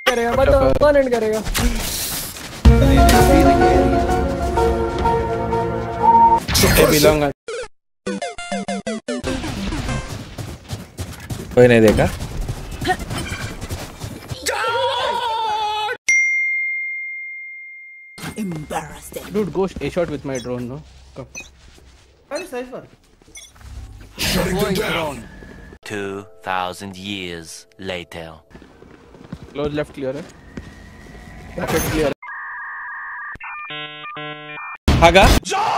करेगा बताओ कौन एंड करेगा ये बिलोंग कोई नहीं देखा embarrassing dude go a shot with my drone no come Very size one. Deploying drone. 2,000 years later. close left clear है pocket clear भागा